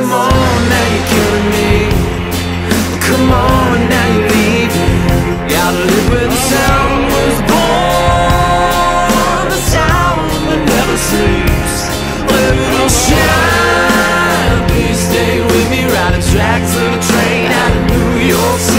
come on, now you're killing me. Come on, now you're leaving. Gotta live where the sound was born. The sound that never sleeps. Let it all shine. Please stay with me. Riding tracks of a train out of New York City.